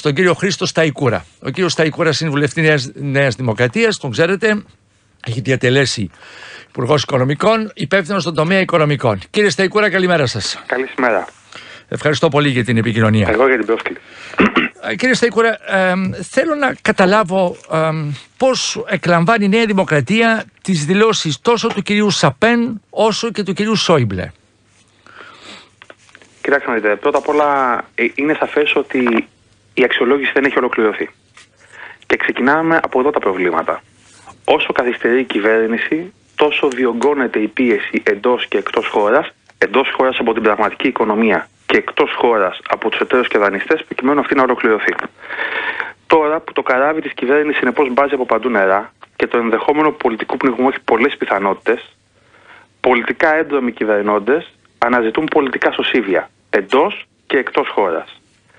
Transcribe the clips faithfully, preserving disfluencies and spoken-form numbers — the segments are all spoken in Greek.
στον κύριο Χρήστο Σταϊκούρα. Ο κύριος Σταϊκούρας είναι βουλευτής Νέας, Νέας Δημοκρατίας, τον ξέρετε, έχει διατελέσει Υπουργός Οικονομικών, υπεύθυνος στον τομέα οικονομικών. Κύριε Σταϊκούρα, καλημέρα σας. Καλησπέρα. Ευχαριστώ πολύ για την επικοινωνία. Εγώ για την πρόσκληση. Κύριε Σταϊκούρα, ε, θέλω να καταλάβω ε, πώς εκλαμβάνει η Νέα Δημοκρατία τις δηλώσεις τόσο του κυρίου Σαπέν όσο και του κυρίου Σόιμπλε. Κοιτάξτε να δείτε, πρώτα απ' όλα είναι σαφές ότι η αξιολόγηση δεν έχει ολοκληρωθεί. Και ξεκινάμε από εδώ τα προβλήματα. Όσο καθυστερεί η κυβέρνηση, τόσο διωγγώνεται η πίεση εντός και εκτός χώρας, εντός χώρας από την πραγματική οικονομία και εκτός χώρας από τους εταίρους και δανειστές, προκειμένου αυτή να ολοκληρωθεί. Τώρα που το καράβι της κυβέρνησης συνεπώς μπάζει από παντού νερά και το ενδεχόμενο πολιτικού πνιγμού έχει πολλές πιθανότητες, πολιτικά έντομοι κυβερνώντες αναζητούν πολιτικά σωσίβια εντός και εκτός χώρας.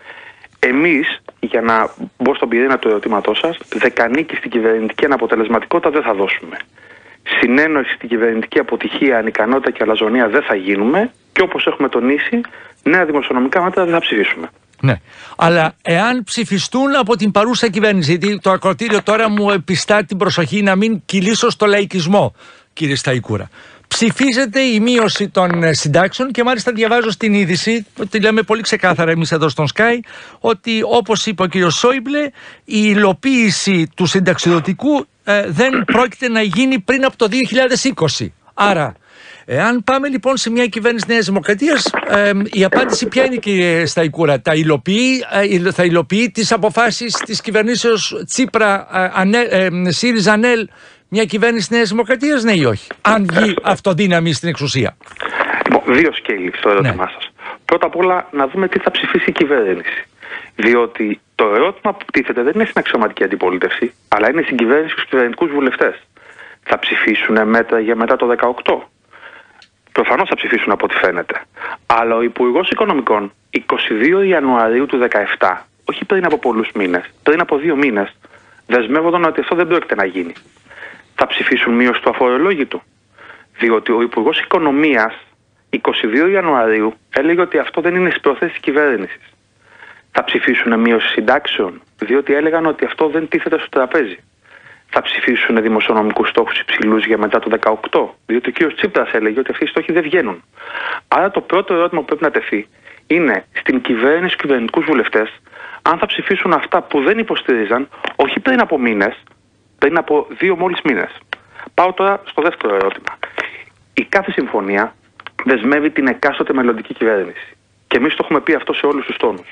Εμείς, για να μπω στον πυρήνα του ερωτήματός σας, δεκανίκη στην κυβερνητική αναποτελεσματικότητα δεν θα δώσουμε. Συνένωση στην κυβερνητική αποτυχία, ανικανότητα και αλαζονία δεν θα γίνουμε και όπως έχουμε τονίσει, νέα δημοσιονομικά μέτρα δεν θα ψηφίσουμε. Ναι, αλλά εάν ψηφιστούν από την παρούσα κυβέρνηση, γιατί το ακροτήριο τώρα μου επιστά την προσοχή να μην κυλήσω στο λαϊκισμό, κύριε Σταϊκούρα. Ψηφίζεται η μείωση των συντάξεων και μάλιστα διαβάζω στην είδηση, ότι λέμε πολύ ξεκάθαρα εμείς εδώ στον Sky, ότι όπως είπε ο κύριος Σόιμπλε, η υλοποίηση του συνταξιδοτικού ε, δεν πρόκειται να γίνει πριν από το δύο χιλιάδες είκοσι. Άρα, εάν πάμε λοιπόν σε μια κυβέρνηση Νέας Δημοκρατίας, ε, η απάντηση ποια είναι, κύριε Σταϊκούρα? Τα υλοποιεί, ε, θα υλοποιεί τις αποφάσεις της κυβερνήσεως Τσίπρα, ε, ε, ΣΥΡΙΖΑ, ΑΝΕΛ, μια κυβέρνηση Νέας Δημοκρατίας, ναι ή όχι? Αν βγει αυτοδύναμη στην εξουσία. Λοιπόν, δύο σκέλη στο ερώτημά ναι. σας. Πρώτα απ' όλα να δούμε τι θα ψηφίσει η κυβέρνηση. Διότι το ερώτημα που τίθεται δεν είναι στην αξιωματική αντιπολίτευση, αλλά είναι στην κυβέρνηση και στους κυβερνητικούς βουλευτές. Θα ψηφίσουν μέτρα για μετά το δεκαοκτώ. Προφανώς θα ψηφίσουν από ό,τι φαίνεται. Αλλά ο Υπουργός Οικονομικών εικοστή δεύτερη Ιανουαρίου του δύο χιλιάδες δεκαεπτά, όχι πριν από πολλούς μήνες, πριν από δύο μήνες, δεσμεύονταν ότι αυτό δεν πρόκειται να γίνει. Θα ψηφίσουν μείωση του αφορολόγητου. Διότι ο Υπουργός Οικονομίας εικοστή δεύτερη Ιανουαρίου έλεγε ότι αυτό δεν είναι στις προθέσεις της κυβέρνησης. Θα ψηφίσουν μείωση συντάξεων, διότι έλεγαν ότι αυτό δεν τίθεται στο τραπέζι. Θα ψηφίσουν δημοσιονομικούς στόχους υψηλούς για μετά το δεκαοκτώ, διότι ο κ. Τσίπρας έλεγε ότι αυτοί οι στόχοι δεν βγαίνουν. Άρα το πρώτο ερώτημα που πρέπει να τεθεί είναι στην κυβέρνηση και κυβερνητικούς βουλευτές αν θα ψηφίσουν αυτά που δεν υποστήριζαν, όχι πριν από μήνες, πριν από δύο μόλις μήνες. Πάω τώρα στο δεύτερο ερώτημα. Η κάθε συμφωνία δεσμεύει την εκάστοτε μελλοντική κυβέρνηση. Και εμείς το έχουμε πει αυτό σε όλους τους τόνους.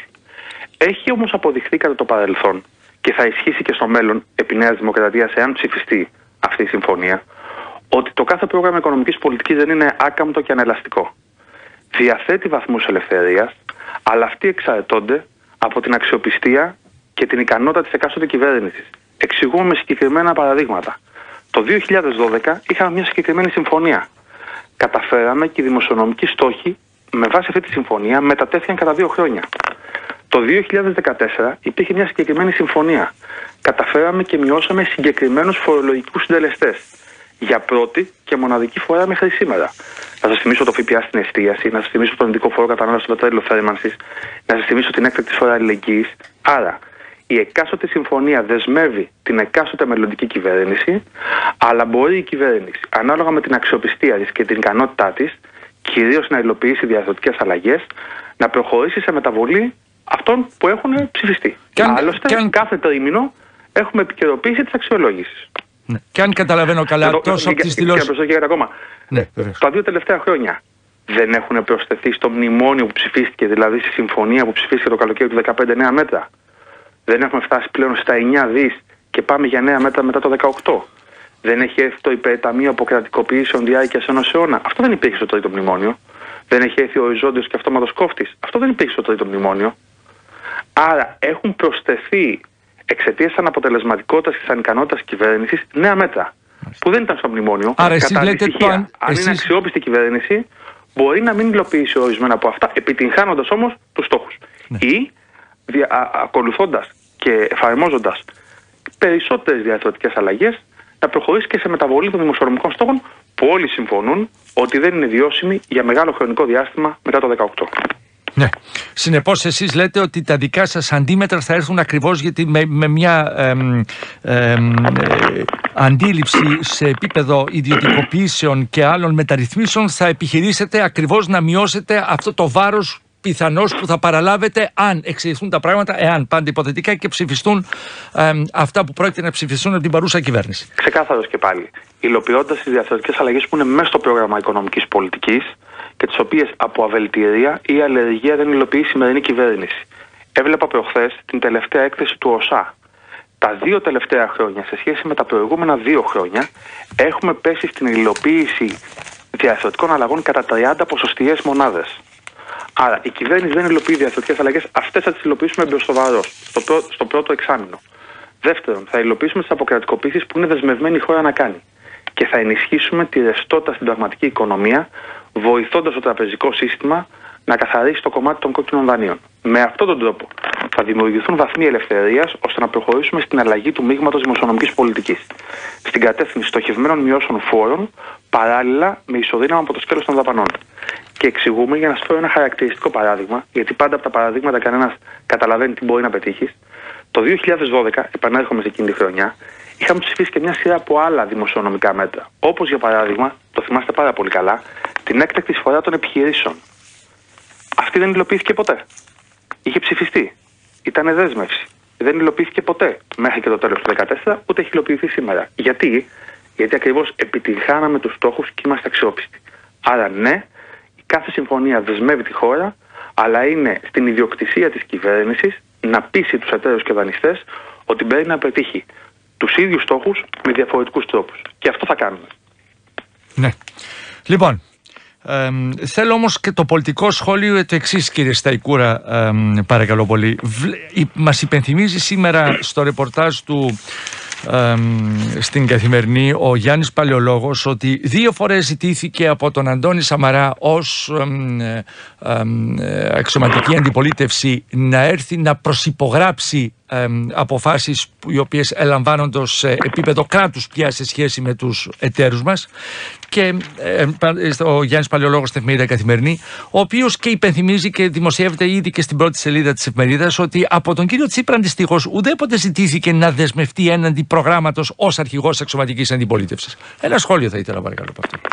Έχει όμως αποδειχθεί κατά το παρελθόν και θα ισχύσει και στο μέλλον επί Νέας Δημοκρατίας, εάν ψηφιστεί αυτή η συμφωνία, ότι το κάθε πρόγραμμα οικονομικής πολιτικής δεν είναι άκαμπτο και ανελαστικό. Διαθέτει βαθμούς ελευθερίας, αλλά αυτοί εξαρτώνται από την αξιοπιστία και την ικανότητα της εκάστοτε κυβέρνησης. Εξηγούμε με συγκεκριμένα παραδείγματα. Το δύο χιλιάδες δώδεκα είχαμε μια συγκεκριμένη συμφωνία. Καταφέραμε και οι δημοσιονομικοί στόχοι με βάση αυτή τη συμφωνία μετατέθηκαν κατά δύο χρόνια. Το δύο χιλιάδες δεκατέσσερα υπήρχε μια συγκεκριμένη συμφωνία. Καταφέραμε και μειώσαμε συγκεκριμένους φορολογικούς συντελεστές. Για πρώτη και μοναδική φορά μέχρι σήμερα. Να σας θυμίσω το ΦΠΑ στην εστίαση, να σας θυμίσω τον ειδικό φόρο κατανάλωσης στο πετρέλαιο θέρμανσης, να σας θυμίσω την έκτακτη φορά αλληλεγγύης. Άρα, η εκάστοτε συμφωνία δεσμεύει την εκάστοτε μελλοντική κυβέρνηση, αλλά μπορεί η κυβέρνηση, ανάλογα με την αξιοπιστία της και την ικανότητά της, κυρίως να υλοποιήσει διαρθρωτικές αλλαγές, να προχωρήσει σε μεταβολή αυτών που έχουν ψηφιστεί. Και αν, Άλλωστε, και αν... κάθε τρίμηνο έχουμε επικαιροποίηση της αξιολόγησης. Ναι. Και αν καταλαβαίνω καλά, το, τόσο από τις δηλώσεις... ακόμα. Ναι, τα δύο τελευταία χρόνια δεν έχουν προσθεθεί στο μνημόνιο που ψηφίστηκε, δηλαδή στη συμφωνία που ψηφίστηκε το καλοκαίρι του δεκαπέντε νέα μέτρα. Δεν έχουμε φτάσει πλέον στα εννιά δις και πάμε για νέα μέτρα μετά το δεκαοκτώ. Δεν έχει έρθει το υπερταμείο αποκρατικοποιήσεων διάρκειας ενός αιώνα. Αυτό δεν υπήρχε στο τρίτο μνημόνιο. Δεν έχει έρθει ο οριζόντιος και αυτόματος κόφτης. Αυτό δεν υπήρχε στο τρίτο μνημόνιο. Άρα έχουν προσθεθεί εξαιτίας της αναποτελεσματικότητας και της ανικανότητας της κυβέρνησης νέα μέτρα που δεν ήταν στο μνημόνιο. Άρα εσείς λέτε το... Αν εσείς... είναι αξιόπιστη η κυβέρνηση, μπορεί να μην υλοποιήσει ορισμένα από αυτά, επιτυγχάνοντας όμως τους στόχους. Ναι. Ή δια... α... ακολουθώντας και εφαρμόζοντας περισσότερες διαρθρωτικές αλλαγές, να προχωρήσει και σε μεταβολή των δημοσιονομικών στόχων που όλοι συμφωνούν ότι δεν είναι βιώσιμοι για μεγάλο χρονικό διάστημα μετά το δεκαοκτώ. Ναι. Συνεπώς εσείς λέτε ότι τα δικά σας αντίμετρα θα έρθουν ακριβώς γιατί με, με μια εμ, εμ, ε, αντίληψη σε επίπεδο ιδιωτικοποιήσεων και άλλων μεταρρυθμίσεων θα επιχειρήσετε ακριβώς να μειώσετε αυτό το βάρος πιθανώς που θα παραλάβετε αν εξελιχθούν τα πράγματα, εάν πάντα υποθετικά και ψηφιστούν εμ, αυτά που πρόκειται να ψηφιστούν από την παρούσα κυβέρνηση. Ξεκάθαρος και πάλι. Υλοποιώντας τις διαθροτικές αλλαγές που είναι μέσα στο πρόγραμμα οικονομικής πολιτικής και τις οποίες από αβελτηρία ή αλλεργία δεν υλοποιεί η σημερινή κυβέρνηση. Έβλεπα προχθές την τελευταία έκθεση του ΟΣΑ. Τα δύο τελευταία χρόνια, σε σχέση με τα προηγούμενα δύο χρόνια, έχουμε πέσει στην υλοποίηση διαθροτικών αλλαγών κατά τριάντα ποσοστιαίες μονάδες. Άρα η κυβέρνηση δεν υλοποιεί διαθροτικές αλλαγές, αυτές θα τις υλοποιήσουμε μπροστοβαρώς, στο, πρω... στο πρώτο εξάμηνο. Δεύτερον, θα υλοποιήσουμε τις αποκρατικοποίησεις που είναι δεσμευμένη η χώρα να κάνει. Και θα ενισχύσουμε τη ρευστότητα στην πραγματική οικονομία, βοηθώντας το τραπεζικό σύστημα να καθαρίσει το κομμάτι των κόκκινων δανείων. Με αυτόν τον τρόπο θα δημιουργηθούν βαθμοί ελευθερίας ώστε να προχωρήσουμε στην αλλαγή του μείγματος δημοσιονομικής πολιτικής. Στην κατεύθυνση στοχευμένων μειώσεων φόρων, παράλληλα με ισοδύναμα από το σκέλος των δαπανών. Και εξηγούμε, για να σας φέρω ένα χαρακτηριστικό παράδειγμα, γιατί πάντα από τα παραδείγματα κανένας καταλαβαίνει τι μπορεί να πετύχει. Το δύο χιλιάδες δώδεκα, επανέρχομαι σε εκείνη τη χρονιά, είχαμε ψηφίσει και μια σειρά από άλλα δημοσιονομικά μέτρα. Όπως για παράδειγμα, το θυμάστε πάρα πολύ καλά, την έκτακτη εισφορά των επιχειρήσεων. Αυτή δεν υλοποιήθηκε ποτέ. Είχε ψηφιστεί. Ήταν δέσμευση. Δεν υλοποιήθηκε ποτέ μέχρι και το τέλος του δύο χιλιάδες δεκατέσσερα, ούτε έχει υλοποιηθεί σήμερα. Γιατί? Γιατί ακριβώς επιτυγχάναμε τους στόχους και είμαστε αξιόπιστοι. Άρα ναι, κάθε συμφωνία δεσμεύει τη χώρα, αλλά είναι στην ιδιοκτησία της κυβέρνησης να πείσει τους εταίρους και δανειστές ότι μπορεί να πετύχει τους ίδιους στόχους με διαφορετικούς τρόπους. Και αυτό θα κάνουμε. Ναι. Λοιπόν, ε, θέλω όμως και το πολιτικό σχόλιο το εξής, κύριε Σταϊκούρα, ε, παρακαλώ πολύ. Μας υπενθυμίζει σήμερα στο ρεπορτάζ του ε, στην Καθημερινή ο Γιάννης Παλαιολόγος ότι δύο φορές ζητήθηκε από τον Αντώνη Σαμαρά ως ε, ε, ε, αξιωματική αντιπολίτευση να έρθει να προσυπογράψει Ε, αποφάσεις οι οποίες ελαμβάνονται σε επίπεδο κράτους πια σε σχέση με τους εταίρους μας και ε, ο Γιάννης Παλαιολόγος στην εφημερίδα Καθημερινή, ο οποίος και υπενθυμίζει και δημοσιεύεται ήδη και στην πρώτη σελίδα της εφημερίδας ότι από τον κύριο Τσίπρα αντιστοίχως ουδέποτε ζητήθηκε να δεσμευτεί έναντι προγράμματος ως αρχηγός αξιωματικής αντιπολίτευσης. Ένα σχόλιο θα ήθελα παρακαλώ από αυτό.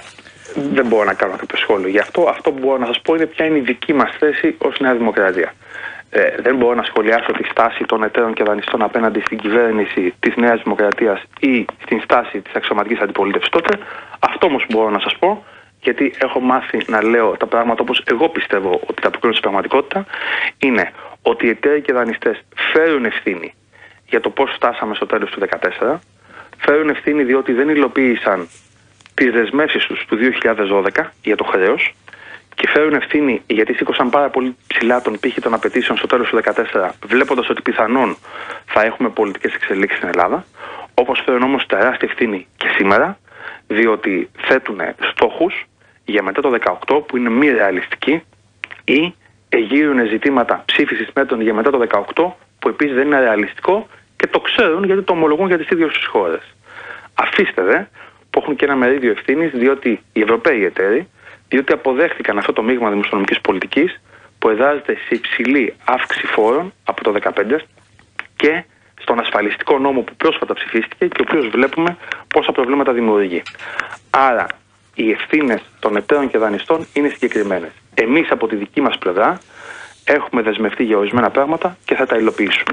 Δεν μπορώ να κάνω κάποιο σχόλιο. Γι' αυτό αυτό που μπορώ να σας πω είναι ποια είναι η δική μας θέση ως Νέα Δημοκρατία. Ε, δεν μπορώ να σχολιάσω τη στάση των εταίρων και δανειστών απέναντι στην κυβέρνηση της Νέας Δημοκρατίας ή στην στάση της αξιωματικής αντιπολίτευσης τότε. Αυτό όμως μπορώ να σας πω, γιατί έχω μάθει να λέω τα πράγματα όπως εγώ πιστεύω ότι τα αποκρίνουν στην πραγματικότητα, είναι ότι οι εταίροι και δανειστές φέρουν ευθύνη για το πώς φτάσαμε στο τέλος του δύο χιλιάδες δεκατέσσερα, φέρουν ευθύνη διότι δεν υλοποίησαν τις δεσμεύσεις τους του δύο χιλιάδες δώδεκα για το χρέος, και φέρουν ευθύνη γιατί σήκωσαν πάρα πολύ ψηλά τον πύχη των απαιτήσεων στο τέλος του δύο χιλιάδες δεκατέσσερα, βλέποντας ότι πιθανόν θα έχουμε πολιτικές εξελίξεις στην Ελλάδα. Όπως φέρουν όμως τεράστια ευθύνη και σήμερα, διότι θέτουν στόχους για μετά το δύο χιλιάδες δεκαοκτώ που είναι μη ρεαλιστικοί ή εγείρουν ζητήματα ψήφισης μέτρων για μετά το δύο χιλιάδες δεκαοκτώ που επίσης δεν είναι ρεαλιστικό και το ξέρουν γιατί το ομολογούν για τις ίδιες τις χώρες. Αφήστε δε που έχουν και ένα μερίδιο ευθύνης, διότι οι Ευρωπαίοι εταίροι, διότι αποδέχτηκαν αυτό το μείγμα δημοσιονομικής πολιτικής που εδράζεται σε υψηλή αύξηση φόρων από το δύο χιλιάδες δεκαπέντε και στον ασφαλιστικό νόμο που πρόσφατα ψηφίστηκε και ο οποίος βλέπουμε πόσα προβλήματα δημιουργεί. Άρα οι ευθύνες των εταίρων και δανειστών είναι συγκεκριμένες. Εμείς από τη δική μας πλευρά έχουμε δεσμευτεί για ορισμένα πράγματα και θα τα υλοποιήσουμε.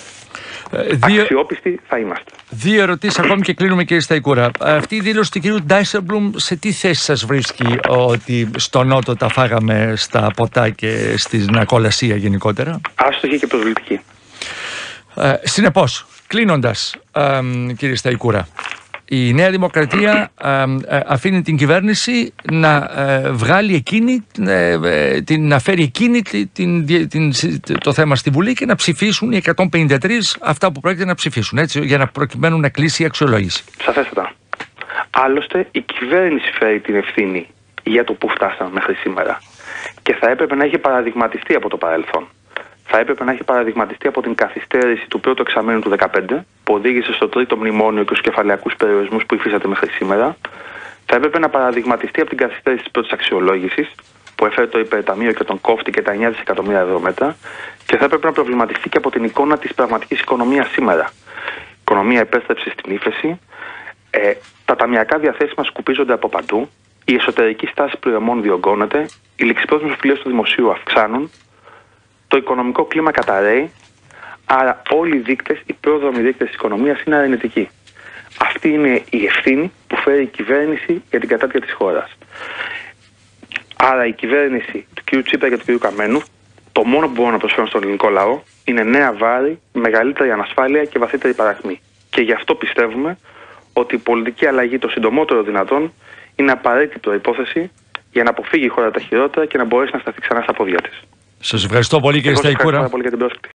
Δύο... Αξιόπιστοι θα είμαστε. Δύο ερωτήσεις ακόμη και κλείνουμε, κύριε Σταϊκούρα. Αυτή η δήλωση του κύριου Ντάισελμπλουμ σε τι θέση σας βρίσκει, ότι στο Νότο τα φάγαμε στα ποτά και στην ακολασία γενικότερα? Άστοχη και προσβλητική. Ε, συνεπώς, κλείνοντας, ε, κύριε Σταϊκούρα, η Νέα Δημοκρατία ε, ε, αφήνει την κυβέρνηση να ε, βγάλει εκείνη, ε, την, να φέρει εκείνη την, την, το θέμα στη Βουλή και να ψηφίσουν οι εκατόν πενήντα τρία αυτά που πρόκειται να ψηφίσουν, έτσι, για να προκειμένου να κλείσει η αξιολόγηση. Σαφέστατα. Άλλωστε η κυβέρνηση φέρει την ευθύνη για το που φτάσαμε μέχρι σήμερα και θα έπρεπε να έχει παραδειγματιστεί από το παρελθόν. Θα έπρεπε να έχει παραδειγματιστεί από την καθυστέρηση του πρώτου εξαμήνου του δύο χιλιάδες δεκαπέντε, που οδήγησε στο τρίτο μνημόνιο και στους κεφαλαιακούς περιορισμούς που υφίσταται μέχρι σήμερα. Θα έπρεπε να παραδειγματιστεί από την καθυστέρηση της πρώτης αξιολόγησης, που έφερε το υπερταμείο και τον κόφτη και τα εννιά δισεκατομμύρια ευρώ μετά, και θα έπρεπε να προβληματιστεί και από την εικόνα της πραγματικής οικονομίας σήμερα. Η οικονομία επέστρεψε στην ύφεση, ε, τα ταμιακά διαθέσιμα σκουπίζονται από παντού, η εσωτερική στάση πληρωμών διωγγώνεται, οι ληξιπρόθεσμες οφειλές του δημοσίου αυξάνουν, το οικονομικό κλίμα καταρρέει, άρα όλοι οι δείκτες, οι πρόδρομοι δείκτες της οικονομίας είναι αρνητικοί. Αυτή είναι η ευθύνη που φέρει η κυβέρνηση για την κατάτια της χώρας. Άρα η κυβέρνηση του κ. Τσίπρα και του κ. Καμένου, το μόνο που μπορούν να προσφέρουν στον ελληνικό λαό είναι νέα βάρη, μεγαλύτερη ανασφάλεια και βαθύτερη παρακμή. Και γι' αυτό πιστεύουμε ότι η πολιτική αλλαγή το συντομότερο δυνατόν είναι απαραίτητη προϋπόθεση για να αποφύγει η χώρα τα χειρότερα και να μπορέσει να σταθεί ξανά στα πόδια της. Σας ευχαριστώ πολύ, κύριε Σταϊκούρα. Ευχαριστώ πάρα πολύ για την πρόσκληση.